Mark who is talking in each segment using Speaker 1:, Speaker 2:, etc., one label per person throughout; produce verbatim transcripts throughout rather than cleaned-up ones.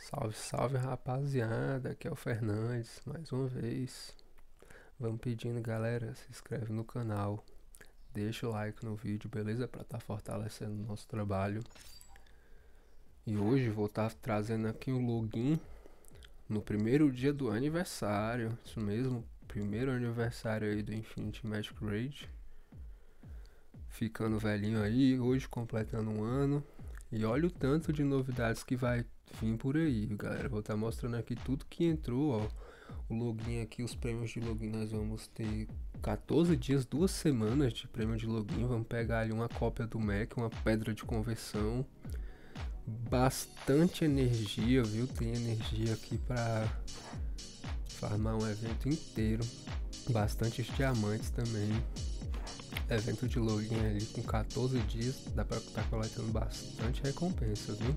Speaker 1: Salve, salve rapaziada, aqui é o Fernandes, mais uma vez. Vamos pedindo, galera, se inscreve no canal, deixa o like no vídeo, beleza? Pra tá fortalecendo o nosso trabalho. E hoje vou estar trazendo aqui o login no primeiro dia do aniversário, isso mesmo, primeiro aniversário aí do Infinity Magic Raid. Ficando velhinho aí, hoje completando um ano. E olha o tanto de novidades que vai vir por aí, galera. Vou estar mostrando aqui tudo que entrou, ó. O login aqui, os prêmios de login, nós vamos ter quatorze dias, duas semanas de prêmio de login. Vamos pegar ali uma cópia do Mac, uma pedra de conversão. Bastante energia, viu? Tem energia aqui para farmar um evento inteiro. Bastantes diamantes também. Evento de login ali com quatorze dias, dá pra estar tá coletando bastante recompensa, viu?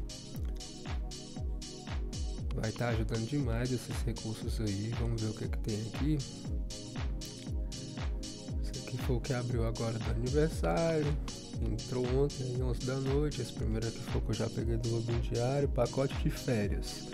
Speaker 1: Vai estar tá ajudando demais esses recursos aí. Vamos ver o que que tem aqui. Esse aqui foi o que abriu agora do aniversário. Entrou ontem, onze da noite. Esse primeiro aqui foi o que eu já peguei do login diário. Pacote de férias.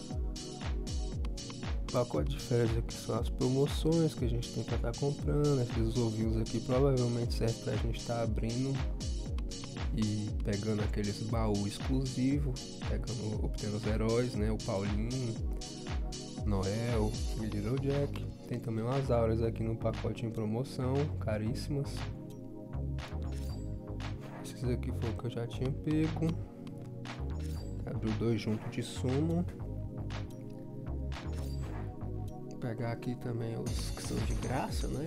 Speaker 1: Pacote de férias aqui são as promoções que a gente tem que estar comprando. Esses ovinhos aqui provavelmente servem pra gente estar abrindo e pegando aqueles baús exclusivos, pegando, obtendo os heróis, né? O Paulinho, Noel e Little Jack. Tem também umas auras aqui no pacote em promoção, caríssimas. Esses aqui foi o que eu já tinha pego. Abriu dois juntos de sumo. Pegar aqui também os que são de graça, né?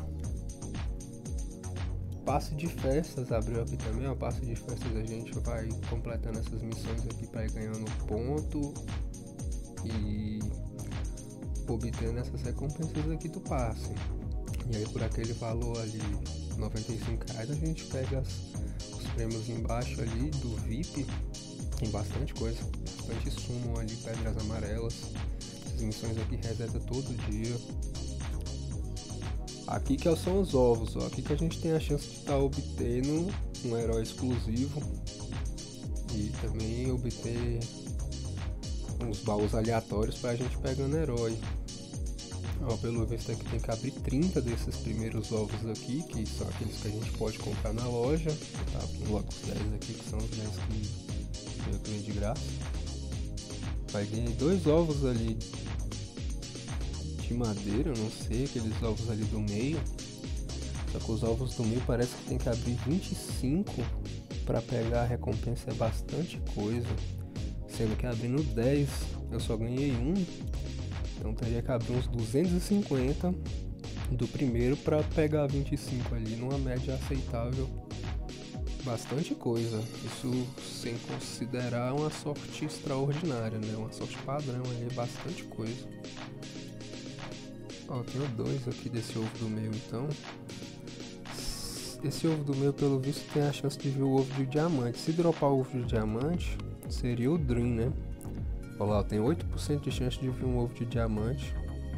Speaker 1: Passe de festas abriu aqui também, ó. Passe de festas a gente vai completando essas missões aqui para ir ganhando ponto e obtendo essas recompensas aqui do passe. E aí por aquele valor ali, noventa e cinco reais, a gente pega as, os prêmios embaixo ali do V I P. Tem bastante coisa, bastante sumo ali, pedras amarelas. As missões aqui reseta todo dia. Aqui que são os ovos, ó. Aqui que a gente tem a chance de estar tá obtendo um herói exclusivo e também obter uns baús aleatórios para a gente pegando herói. Ó, pelo visto aqui tem que abrir trinta desses primeiros ovos aqui, que são aqueles que a gente pode comprar na loja. Tá abrindo logo os dez aqui, que são os dez que eu ganhei de graça. Vai ganhar dois ovos ali de madeira, não sei, aqueles ovos ali do meio. Só que os ovos do meio parece que tem que abrir vinte e cinco para pegar a recompensa, é bastante coisa. Sendo que abrindo dez eu só ganhei um, então teria que abrir uns duzentos e cinquenta do primeiro para pegar vinte e cinco ali, numa média aceitável. Bastante coisa, isso sem considerar uma sorte extraordinária, né? Uma sorte padrão ali, bastante coisa. Ó, tenho dois aqui desse ovo do meio, então. Esse ovo do meio, pelo visto, tem a chance de vir o ovo de diamante. Se dropar o ovo de diamante, seria o Dream, né? Olha lá, tem oito por cento de chance de vir um ovo de diamante.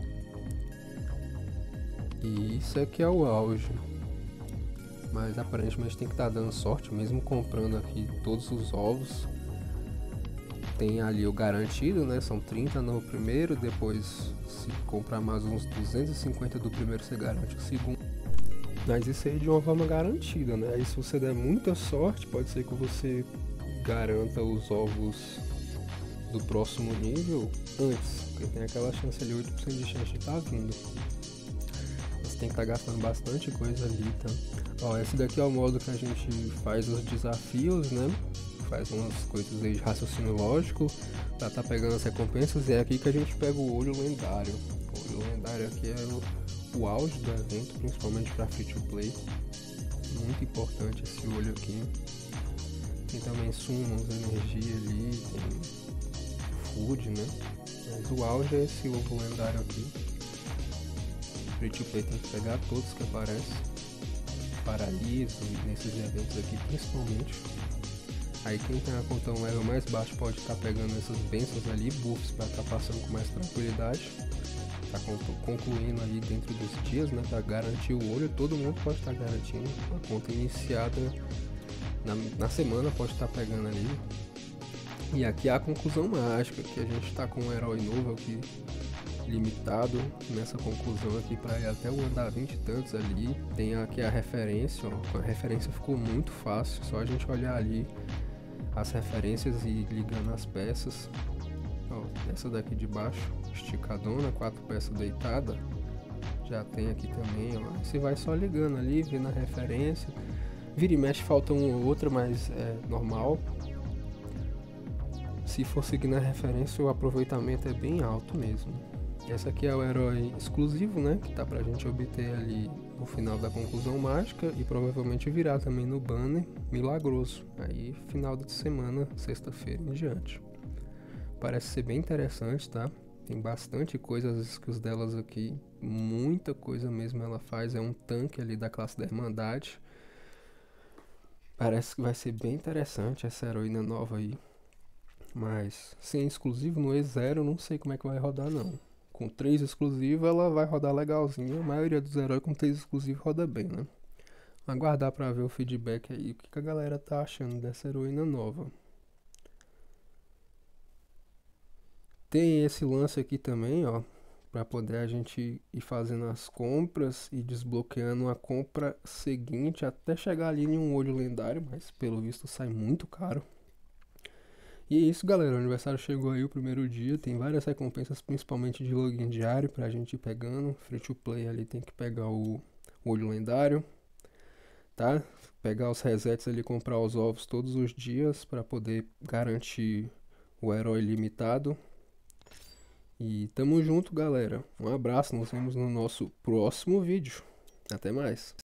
Speaker 1: E isso aqui é o auge. Mas aparentemente tem que estar tá dando sorte, mesmo comprando aqui todos os ovos. Tem ali o garantido, né? São trinta no primeiro, depois se comprar mais uns duzentos e cinquenta do primeiro, você garante o segundo. Mas isso aí de uma forma garantida, né? Aí se você der muita sorte, pode ser que você garanta os ovos do próximo nível antes, porque tem aquela chance ali, oito por cento de chance de estar tá vindo. Você tem que estar tá gastando bastante coisa ali, tá? Ó, esse daqui é o modo que a gente faz os desafios, né? Faz umas coisas aí de raciocínio lógico pra tá pegando as recompensas, e é aqui que a gente pega o olho lendário. O olho lendário aqui é o, o auge do evento, principalmente pra free to play. Muito importante esse olho aqui. Tem também sumos, energia ali, tem food, né? Mas o auge é esse ovo lendário aqui. Free to play tem que pegar todos que aparecem. Paraíso, nesses eventos aqui principalmente. Aí quem tem a conta um level mais baixo pode estar tá pegando essas bênçãos ali, buffs para estar tá passando com mais tranquilidade. Tá concluindo aí dentro dos dias, né? Para garantir o olho, todo mundo pode estar tá garantindo. A conta iniciada na, na semana pode estar tá pegando ali. E aqui é a conclusão mágica, que a gente tá com um herói novo aqui, limitado nessa conclusão aqui para ir até o andar vinte e tantos ali. Tem aqui a referência, ó, a referência ficou muito fácil, só a gente olhar ali as referências e ligando as peças. Ó, essa daqui de baixo, esticadona, quatro peças deitada, já tem aqui também, ó. Você vai só ligando ali, vendo a referência, vira e mexe falta uma ou outra, mas é normal. Se for seguir na referência, o aproveitamento é bem alto mesmo. Esse aqui é o herói exclusivo, né, que tá pra gente obter ali no final da conclusão mágica e provavelmente virar também no banner milagroso, aí final de semana, sexta-feira em diante. Parece ser bem interessante, tá? Tem bastante coisa, as skills delas aqui, muita coisa mesmo ela faz, é um tanque ali da classe da Irmandade. Parece que vai ser bem interessante essa heroína nova aí, mas sem exclusivo no E zero não sei como é que vai rodar não. Com três exclusivos ela vai rodar legalzinho, a maioria dos heróis com três exclusivos roda bem, né? Aguardar pra ver o feedback aí, o que, que a galera tá achando dessa heroína nova. Tem esse lance aqui também, ó, pra poder a gente ir fazendo as compras e desbloqueando a compra seguinte até chegar ali em um olho lendário, mas pelo visto sai muito caro. E é isso, galera, o aniversário chegou aí, o primeiro dia, tem várias recompensas, principalmente de login diário pra gente ir pegando. Free to play ali tem que pegar o, o olho lendário, tá? Pegar os resets ali, comprar os ovos todos os dias pra poder garantir o herói limitado. E tamo junto, galera. Um abraço, nos vemos no nosso próximo vídeo. Até mais.